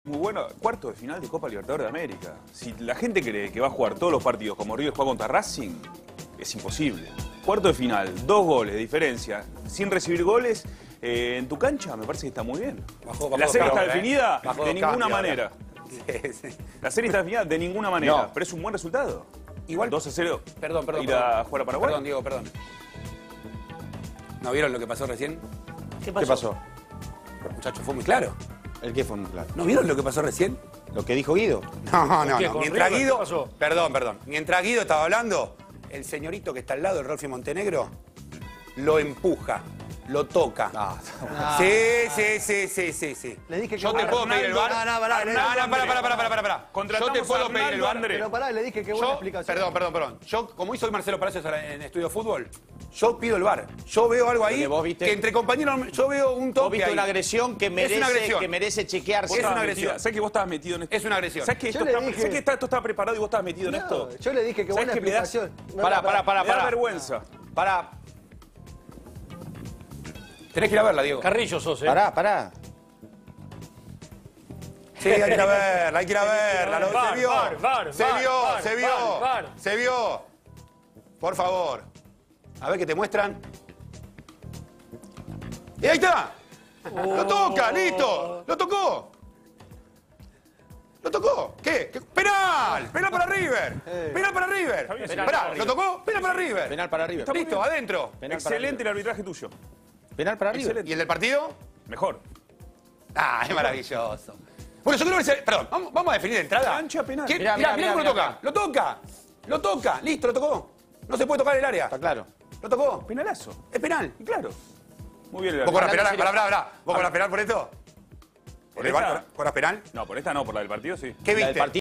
Muy bueno, cuarto de final de Copa Libertadores de América. Si la gente cree que va a jugar todos los partidos como River juega contra Racing, es imposible. Cuarto de final, 2 goles de diferencia, sin recibir goles, en tu cancha me parece que está muy bien. La serie está definida de ninguna manera. La serie está definida de ninguna manera, pero es un buen resultado. Igual 2-0. Perdón. Ir a jugar a Paraguay. Perdón, Diego, perdón. ¿No vieron lo que pasó recién? ¿Qué pasó? Muchachos, fue muy claro. ¿El qué fue muy claro? ¿No vieron lo que pasó recién? ¿Lo que dijo Guido? No. ¿Con Mientras River Guido... qué pasó? Perdón. Mientras Guido estaba hablando, el señorito que está al lado, el Rolfi Montenegro, lo empuja, lo toca. Sí. Le dije que Yo te puedo pedir el bar. Pará. Yo te puedo pedir el bar. Pero pará, le dije que buena explicación. Perdón. Yo, como hizo Marcelo Palacios en Estudio Fútbol, yo pido el bar. Yo veo algo ahí vos viste- que entre compañeros, yo veo un toque Vos viste ahí. una agresión que merece, una agresión. que merece chequearse. Es una agresión. ¿Sabes que vos estabas metido en esto? Es una agresión. ¿Sabes que esto estaba preparado y vos estabas metido en esto? Yo le dije que buena ¿Sabes qué me das? explicación. Pará. Me da vergüenza. Pará. Tenés que ir a verla, Diego. Carrillo sos, Pará. Sí, hay que ir a verla. Se vio. Por favor. A ver qué te muestran. ¡Y ahí está! ¡Lo toca! ¡Listo! ¡Lo tocó! ¿Qué? ¡Penal! ¡Penal para River! Pará, ¿lo tocó? ¡Penal para River! Penal para River. Listo, adentro. Excelente el arbitraje tuyo. Penal para River. Excelente. ¿Y el del partido? Mejor. Ah, es maravilloso. Bueno, yo creo que... Perdón, vamos a definir de entrada. Cancha penal. Mirá cómo lo toca. Lo toca. Listo, lo tocó. No se puede tocar el área. Está claro. ¿Lo tocó? Penalazo. Es penal. Y claro. Muy bien el ¿Vos cobras arbitraje. penal? Pará. ¿Vos cobras penal por esto? ¿Por el esta? bar cobras penal? No, por esta no, por la del partido sí. ¿Qué La del viste? partido.